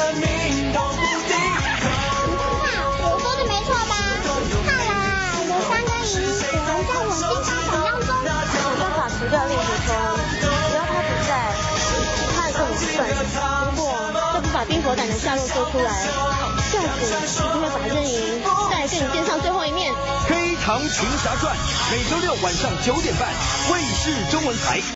我说的没错吧？看来啊，刘三跟莹果然在我心中想象中。 我办法除掉令狐冲，只要他不在，他还跟我们算什么？不过这不把冰火胆的下落说出来，教主一定会把任盈带来跟你见上最后一面。 《黑糖群侠传》每周六晚上9点半，卫视中文台。